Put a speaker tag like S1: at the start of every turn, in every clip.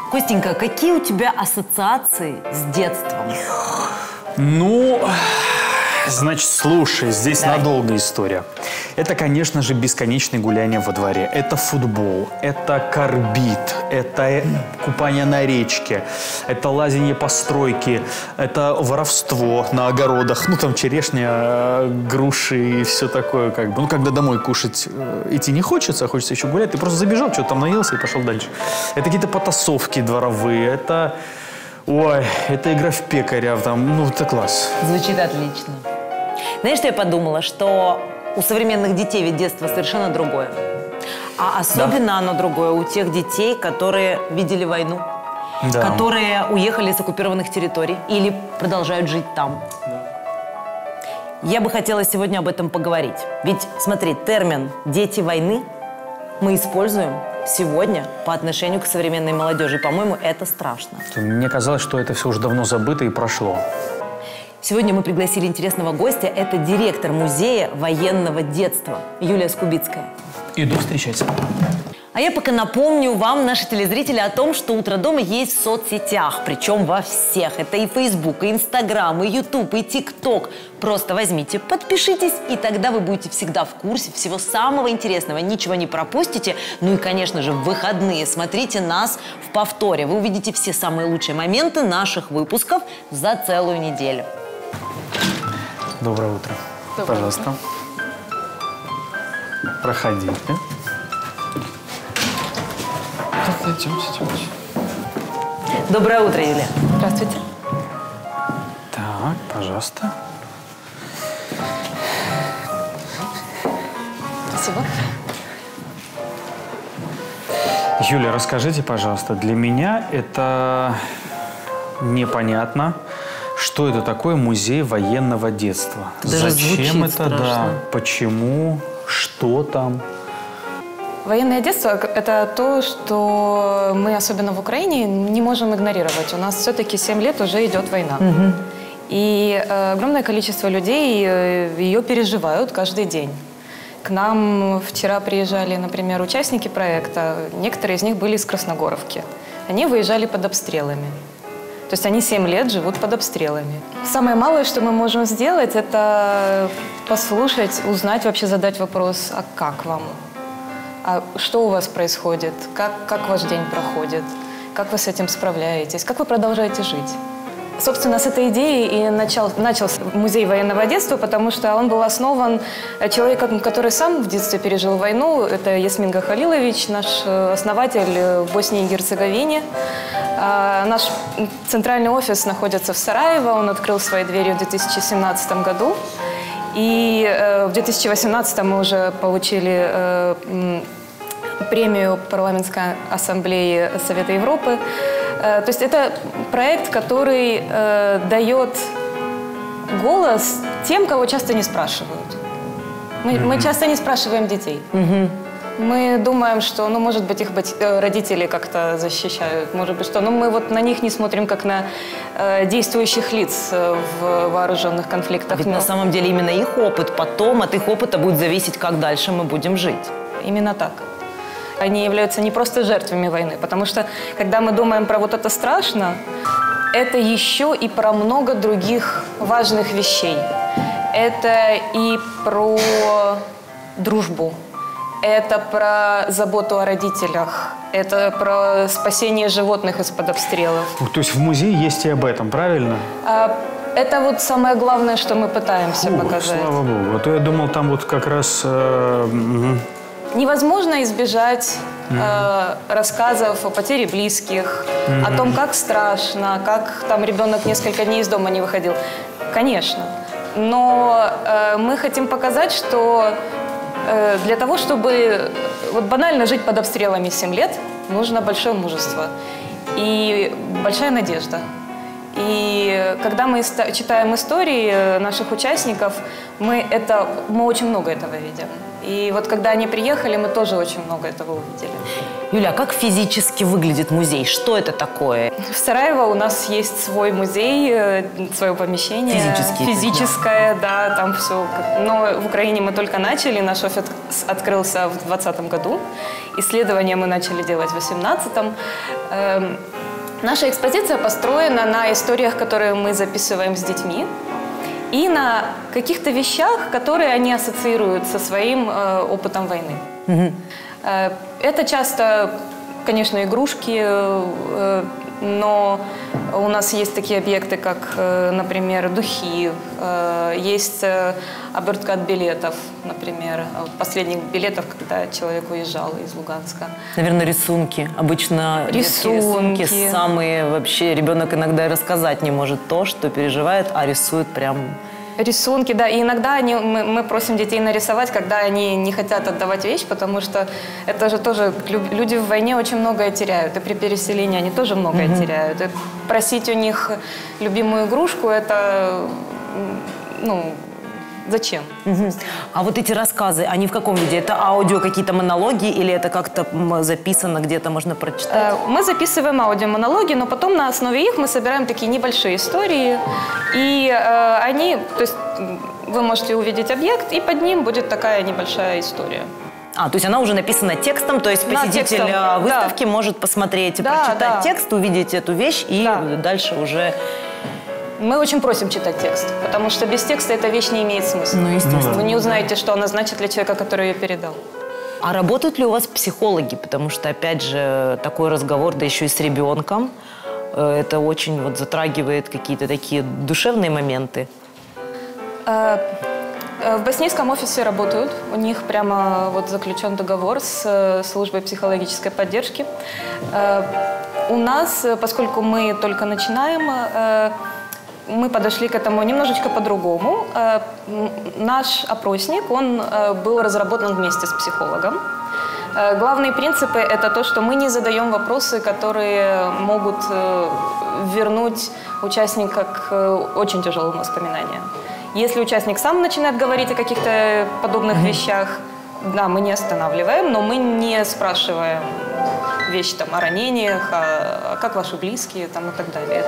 S1: Костенька, какие у тебя ассоциации с детством?
S2: Ну, значит, слушай, здесь надолго история. Это, конечно же, бесконечное гуляние во дворе. Это футбол, это карбид, это купание на речке, это лазение по стройке, это воровство на огородах. Ну, там черешня, груши и все такое, как бы. Ну, когда домой кушать идти не хочется, а хочется еще гулять, ты просто забежал, что-то там наелся и пошел дальше. Это какие-то потасовки дворовые, это... Ой, это игра в пекаря, там, ну, это класс.
S1: Звучит отлично. Знаешь, что я подумала? Что у современных детей ведь детство совершенно другое. А особенно оно другое у тех детей, которые видели войну, которые уехали с оккупированных территорий или продолжают жить там. Я бы хотела сегодня об этом поговорить. Ведь, смотри, термин «дети войны» мы используем сегодня по отношению к современной молодежи. И, по-моему, это страшно.
S2: Мне казалось, что это все уже давно забыто и прошло.
S1: Сегодня мы пригласили интересного гостя. Это директор музея военного детства Юлия Скубицкая.
S2: Иду встречать.
S1: А я пока напомню вам, наши телезрители, о том, что «Утро дома» есть в соцсетях. Причем во всех. Это и Facebook, и Instagram, и YouTube, и TikTok. Просто возьмите, подпишитесь, и тогда вы будете всегда в курсе всего самого интересного. Ничего не пропустите. Ну и, конечно же, в выходные смотрите нас в повторе. Вы увидите все самые лучшие моменты наших выпусков за целую неделю.
S2: Доброе утро. Пожалуйста. Проходите. Идемте.
S1: Доброе утро, Юлия.
S3: Здравствуйте.
S2: Так, пожалуйста.
S3: Спасибо.
S2: Юля, расскажите, пожалуйста, для меня это непонятно, что это такое музей военного детства.
S1: Даже
S2: зачем это,
S1: страшно.
S2: да, почему, что там?
S3: Военное детство – это то, что мы, особенно в Украине, не можем игнорировать. У нас все-таки 7 лет уже идет война. И огромное количество людей ее переживают каждый день. К нам вчера приезжали, например, участники проекта. Некоторые из них были из Красногоровки. Они выезжали под обстрелами. То есть они 7 лет живут под обстрелами. Самое малое, что мы можем сделать, это послушать, узнать, вообще задать вопрос, а как вам? А что у вас происходит? Как ваш день проходит? Как вы с этим справляетесь? Как вы продолжаете жить? Собственно, с этой идеи и начался музей военного детства, потому что он был основан человеком, который сам в детстве пережил войну. Это Ясмин Халилович, наш основатель в Боснии и Герцеговине. Наш центральный офис находится в Сараево. Он открыл свои двери в 2017 году. И в 2018 мы уже получили премию Парламентской ассамблеи Совета Европы. То есть это проект, который дает голос тем, кого часто не спрашивают. Мы часто не спрашиваем детей. Мы думаем, что, ну, может быть, их родители как-то защищают, может быть, что. Но мы вот на них не смотрим, как на действующих лиц в вооруженных конфликтах.
S1: Ведь на самом деле именно их опыт потом, от их опыта будет зависеть, как дальше мы будем жить.
S3: Именно так. Они являются не просто жертвами войны, потому что, когда мы думаем про вот это страшно, это еще и про много других важных вещей. Это и про дружбу. Это про заботу о родителях. Это про спасение животных из-под обстрелов.
S2: То есть в музее есть и об этом, правильно?
S3: Это вот самое главное, что мы пытаемся показать.
S2: Слава богу. А то я думал, там вот как раз...
S3: Невозможно избежать рассказов о потере близких, о том, как страшно, как там ребенок несколько дней из дома не выходил. Конечно. Но мы хотим показать, что для того, чтобы вот банально жить под обстрелами 7 лет, нужно большое мужество и большая надежда. И когда мы читаем истории наших участников, мы очень много этого видим. И вот когда они приехали, мы тоже очень много этого увидели.
S1: Юля, а как физически выглядит музей? Что это такое?
S3: В Сараево у нас есть свой музей, свое помещение. Физическое, да, там все. Но в Украине мы только начали, наш офис открылся в 2020 году. Исследования мы начали делать в 2018. Наша экспозиция построена на историях, которые мы записываем с детьми, и на каких-то вещах, которые они ассоциируют со своим опытом войны. Это часто, конечно, игрушки, но у нас есть такие объекты, как, например, духи, есть обертка от билетов, например, последних билетов, когда человек уезжал из Луганска.
S1: Наверное, рисунки. Обычно рисунки самые вообще... Ребенок иногда и рассказать не может то, что переживает, а рисует прям...
S3: Рисунки, да. И иногда мы просим детей нарисовать, когда они не хотят отдавать вещь, потому что это же тоже... Люди в войне очень многое теряют. И при переселении они тоже многое теряют. И просить у них любимую игрушку, это... Ну, зачем?
S1: А вот эти рассказы, они в каком виде? Это аудио, какие-то монологи или это как-то записано, где-то можно прочитать?
S3: Мы записываем аудиомонологи, но потом на основе их мы собираем такие небольшие истории. И они, то есть вы можете увидеть объект, и под ним будет такая небольшая история.
S1: То есть она уже написана текстом, то есть посетитель выставки может посмотреть, прочитать текст, увидеть эту вещь и дальше уже...
S3: Мы очень просим читать текст, потому что без текста эта вещь не имеет смысла.
S1: Ну, естественно.
S3: Вы не узнаете, что она значит для человека, который ее передал.
S1: А работают ли у вас психологи? Потому что, опять же, такой разговор, да еще и с ребенком, это очень вот затрагивает какие-то такие душевные моменты.
S3: В боснийском офисе работают. У них прямо вот заключен договор с службой психологической поддержки. У нас, поскольку мы только начинаем, мы подошли к этому немножечко по-другому. Наш опросник, он был разработан вместе с психологом. Главные принципы – это то, что мы не задаем вопросы, которые могут вернуть участника к очень тяжелым воспоминаниям. Если участник сам начинает говорить о каких-то подобных вещах, да, мы не останавливаем, но мы не спрашиваем вещи там, о ранениях, как ваши близкие там, и так далее.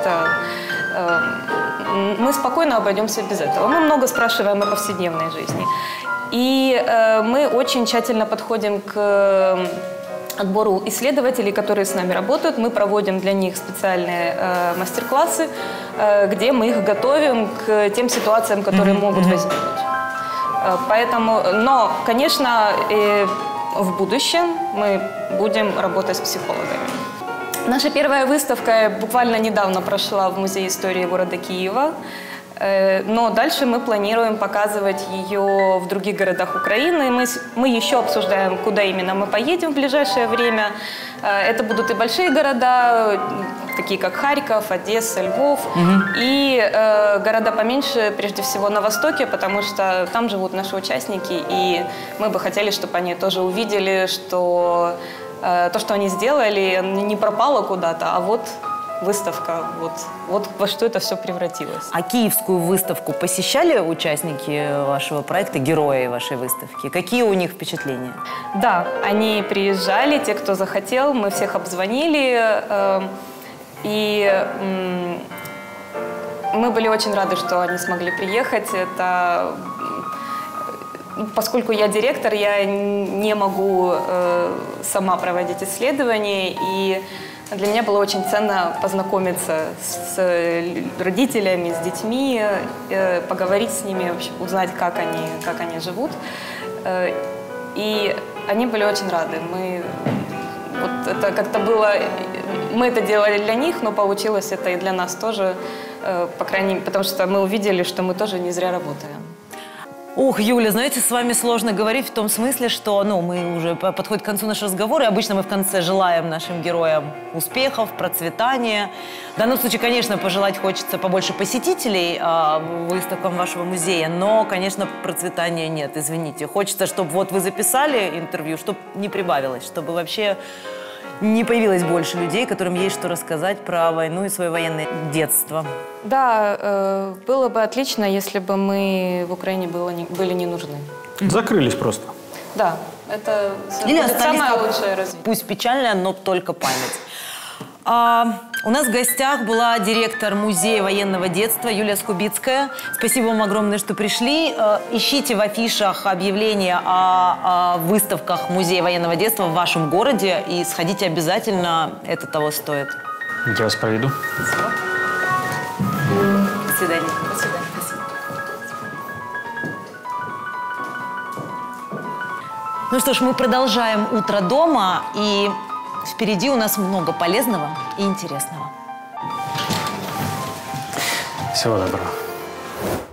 S3: Мы спокойно обойдемся без этого. Мы много спрашиваем о повседневной жизни. И мы очень тщательно подходим к отбору исследователей, которые с нами работают. Мы проводим для них специальные мастер-классы, где мы их готовим к тем ситуациям, которые могут возникнуть. Поэтому, но, конечно, в будущем мы будем работать с психологами. Наша первая выставка буквально недавно прошла в Музее истории города Киева, но дальше мы планируем показывать ее в других городах Украины. Мы еще обсуждаем, куда именно мы поедем в ближайшее время. Это будут и большие города, такие как Харьков, Одесса, Львов, и города поменьше, прежде всего на Востоке, потому что там живут наши участники, и мы бы хотели, чтобы они тоже увидели, что то, что они сделали, не пропало куда-то, а вот выставка, вот во что это все превратилось.
S1: А киевскую выставку посещали участники вашего проекта, герои вашей выставки? Какие у них впечатления?
S3: Да, они приезжали, те, кто захотел, мы всех обзвонили, и мы были очень рады, что они смогли приехать. Это... Поскольку я директор, я не могу сама проводить исследования, и для меня было очень ценно познакомиться с родителями, с детьми, поговорить с ними, вообще, узнать, как они живут. И они были очень рады. Вот это как-то было... Мы это делали для них, но получилось это и для нас тоже, по крайней мере, потому что мы увидели, что мы тоже не зря работаем.
S1: Ох, Юля, знаете, с вами сложно говорить в том смысле, что мы уже подходим к концу нашего разговора, и обычно мы в конце желаем нашим героям успехов, процветания. В данном случае, конечно, пожелать хочется побольше посетителей выставкам вашего музея, но, конечно, процветания нет, извините. Хочется, чтобы вот вы записали интервью, чтобы не прибавилось, чтобы вообще не появилось больше людей, которым есть что рассказать про войну и свое военное детство.
S3: Да, было бы отлично, если бы мы в Украине были не нужны.
S2: Закрылись просто.
S3: Да, это самое лучшее развитие.
S1: Пусть печальная, но только память. У нас в гостях была директор Музея военного детства Юлия Скубицкая. Спасибо вам огромное, что пришли. Ищите в афишах объявления о выставках Музея военного детства в вашем городе и сходите обязательно, это того стоит.
S2: Я вас проведу.
S3: Спасибо.
S1: До свидания.
S3: До свидания. Спасибо.
S1: Ну что ж, мы продолжаем «Утро дома», и впереди у нас много полезного и интересного.
S2: Всего доброго.